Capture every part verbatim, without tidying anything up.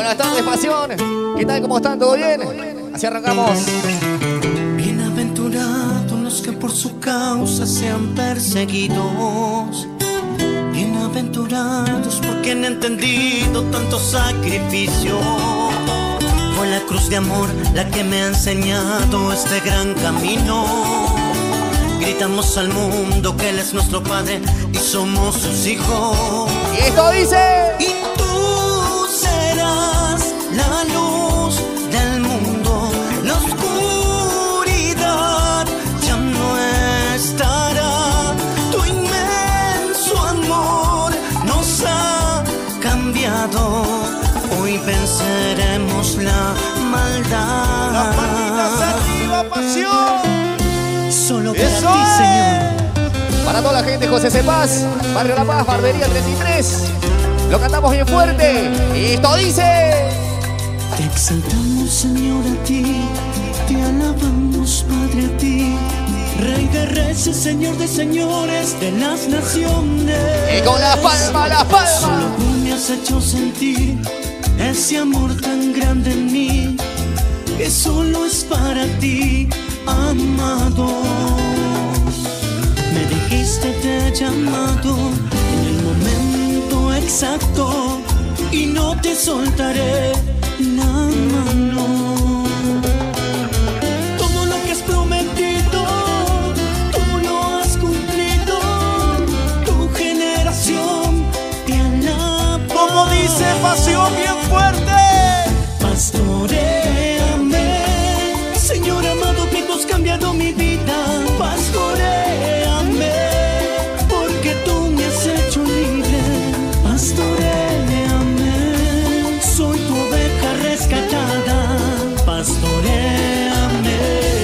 Buenas tardes, pasión. ¿Qué tal? ¿Cómo están? ¿Todo bien? Así arrancamos. Bienaventurados los que por su causa sean perseguidos. Bienaventurados porque han entendido tanto sacrificio. Fue la cruz de amor la que me ha enseñado este gran camino. Gritamos al mundo que Él es nuestro Padre y somos sus hijos. Y esto dice: y tú serás la luz del mundo. La oscuridad ya no estará. Tu inmenso amor nos ha cambiado. Hoy venceremos la maldad. Las manitas arriba, pasión. Solo para ¡Eso ti, Señor. para toda la gente, José Cepaz, Barrio La Paz, Barbería treinta y tres. Lo cantamos bien fuerte. Y esto dice: Te exaltamos, Señor, a ti. Te alabamos, Padre, a ti. Rey de reyes, Señor de señores, de las naciones. Y con la palma, la palma. Solo tú me has hecho sentir ese amor tan grande en mí, que solo es para ti, amado. Me dijiste te he llamado en el momento exacto y no te soltaré la mano. Todo lo que has prometido, tú lo has cumplido. Tu generación te alaba. Como dice pasión bien fuerte. Pastoréame, Señor amado, que tú has cambiado mi vida. Pastoréame, porque tú me has hecho libre. Pastoréame, soy tu oveja rescatada. Pastoréame.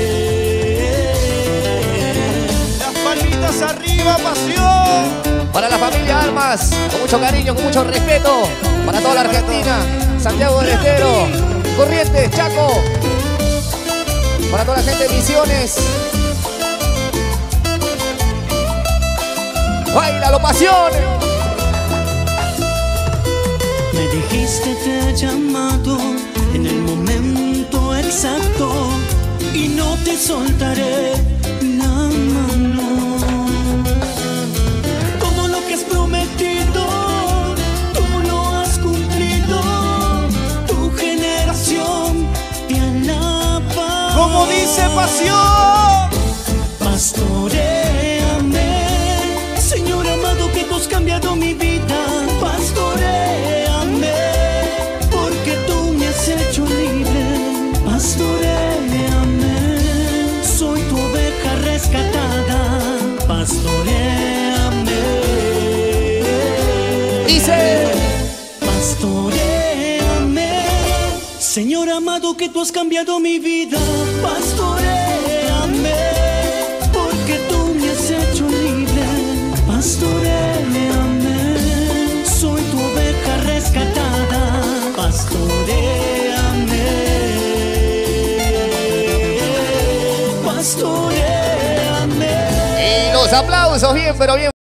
Las palmitas arriba, pasión. Para la familia Almas, con mucho cariño, con mucho respeto. Para toda la Argentina, Santiago del Estero, Corrientes, Chaco. Para toda la gente de Misiones. ¡Báilalo, pasión! Me dijiste te he llamado en el momento exacto y no te soltaré la mano. Todo lo que has prometido, tú lo has cumplido. Tu generación te alaba. Como dice pasión. Pastoréame, Señor amado, que tú has cambiado mi vida. Pastoréame, porque tú me has hecho libre. Pastoréame, soy tu oveja rescatada. Pastoréame. Dice: Pastoréame, Señor amado, que tú has cambiado mi vida. Pastoréame, porque tú me has hecho libre. Pastoréame, soy tu oveja rescatada. Pastoréame, pastoréame. Y los aplausos, bien, pero bien.